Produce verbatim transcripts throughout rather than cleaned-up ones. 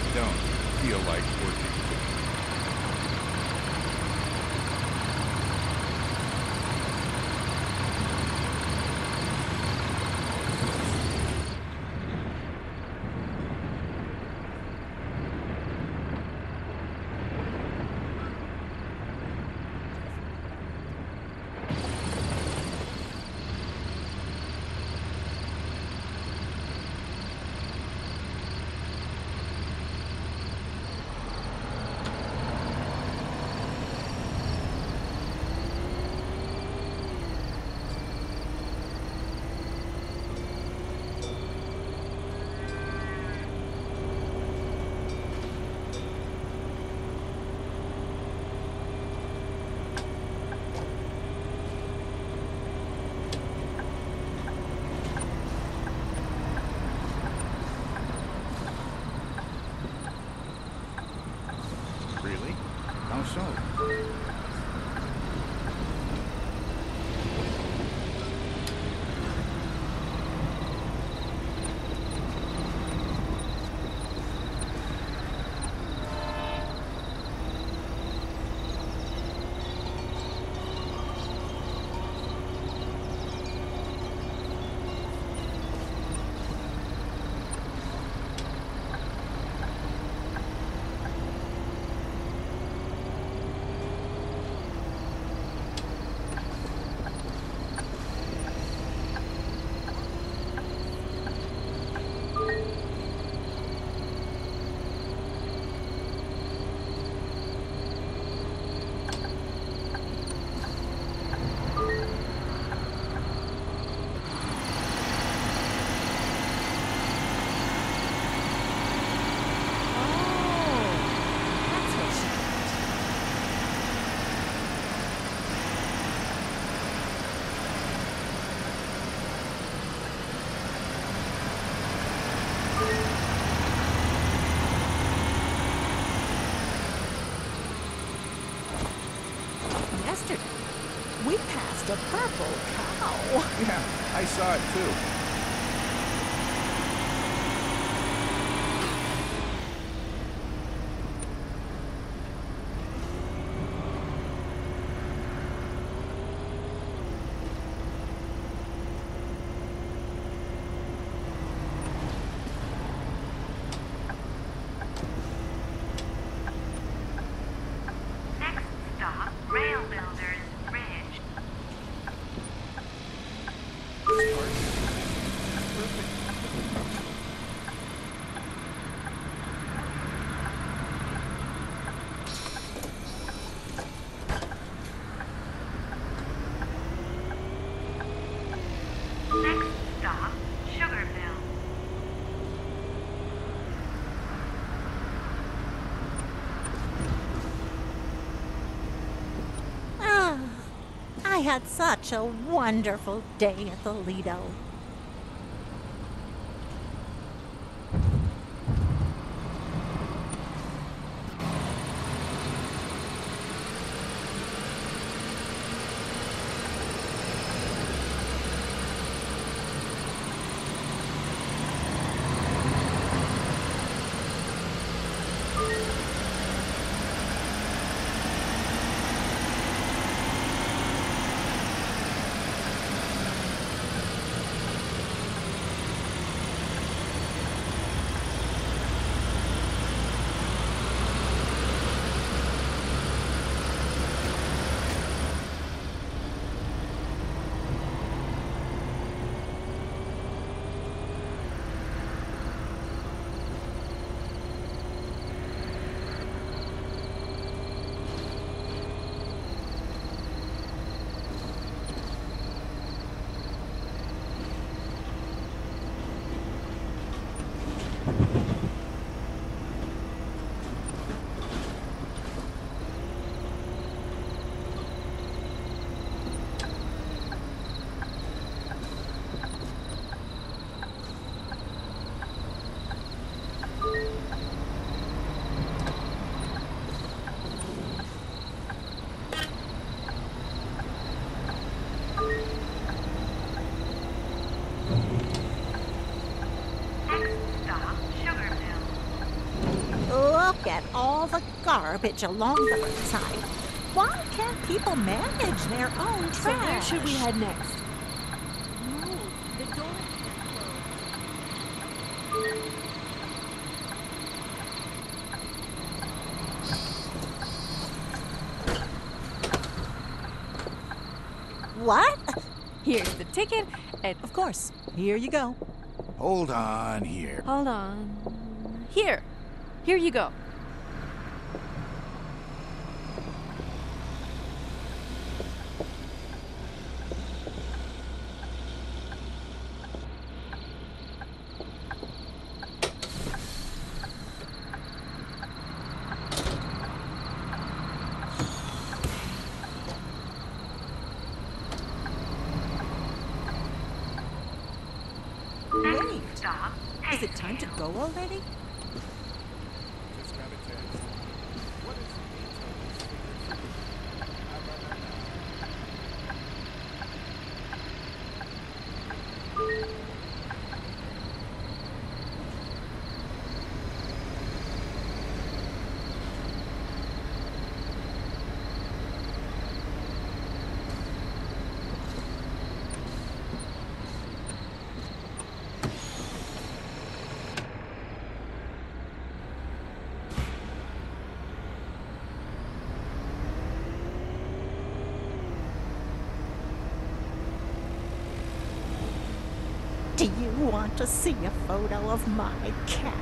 don't feel like working. Really? How so? Yesterday, we passed a purple cow. Yeah, I saw it too. Next stop, Rail Builders Ridge. Next stop, Sugarville. Ah, I had such a wonderful day at the Lido. get all the garbage along the roadside. Why can't people manage their own trash? So where should we head next? No, the door can't close. What? Here's the ticket, and Of course. Here you go. Hold on here. hold on. Here. Here you go. Wait. Stop. Is it time to go already? Just got a text. What is the detail of this signature? How about that? Do you want to see a photo of my cat?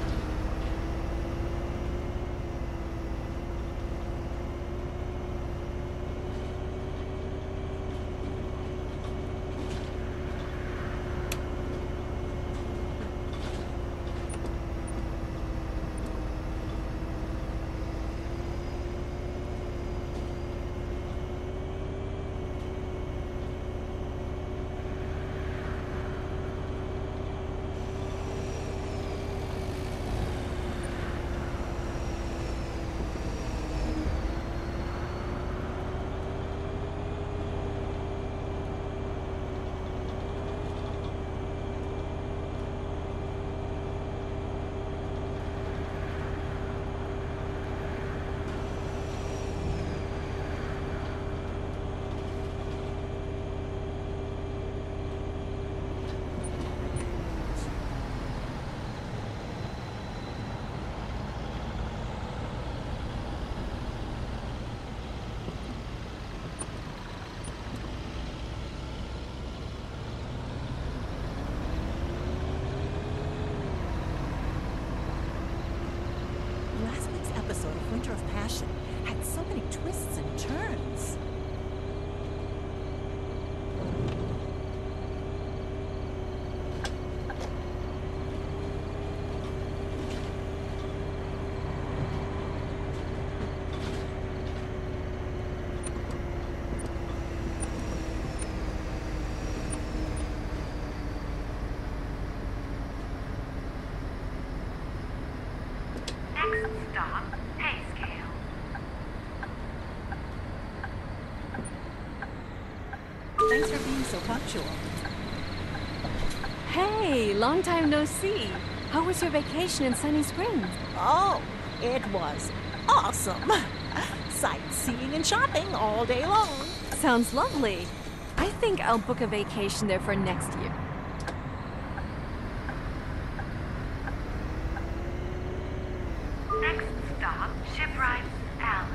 Last week's episode of Winter of Passion had so many twists and turns. Next stop, pay scale. Thanks for being so punctual. Hey, long time no see. How was your vacation in Sunny Springs? Oh, it was awesome. Sightseeing and shopping all day long. Sounds lovely. I think I'll book a vacation there for next year. Next stop, Shipwright's Alley.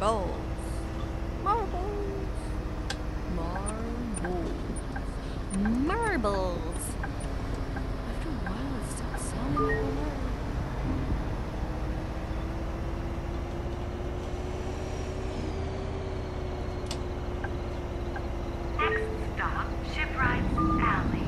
Marbles. Marbles. Marbles. Marbles. After a while, it stopped sounding like a word. Next stop, Shipwrights Alley.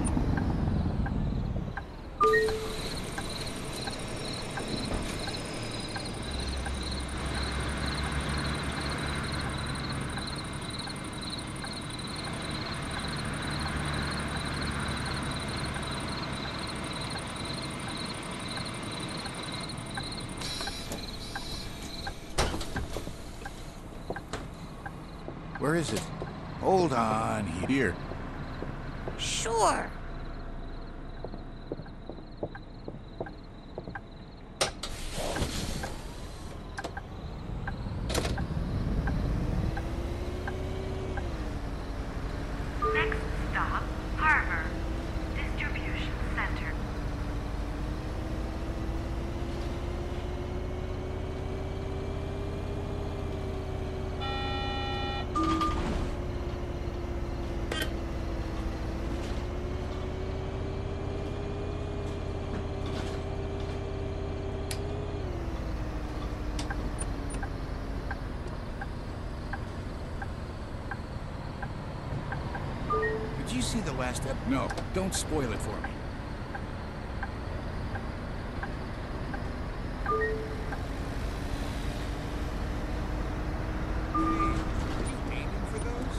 Where is it? Hold on here. Sure. Next stop, Harbor Distribution Center. Did you see the last ep? No, don't spoil it for me. Hey, are you aiming for those?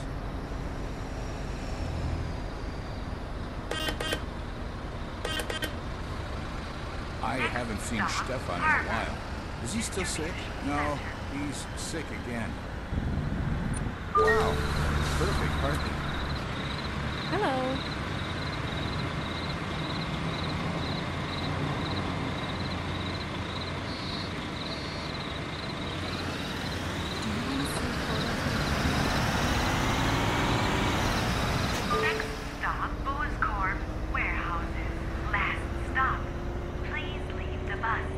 I haven't seen Stefan in a while. Is he still sick? No, he's sick again. Wow, perfect heartbeat. Hello. Next stop, Booze Corp Warehouses. Last stop. Please leave the bus.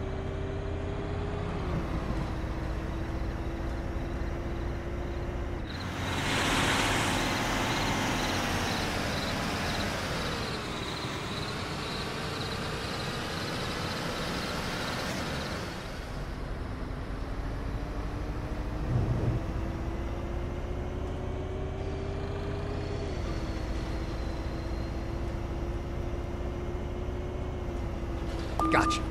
Gotcha.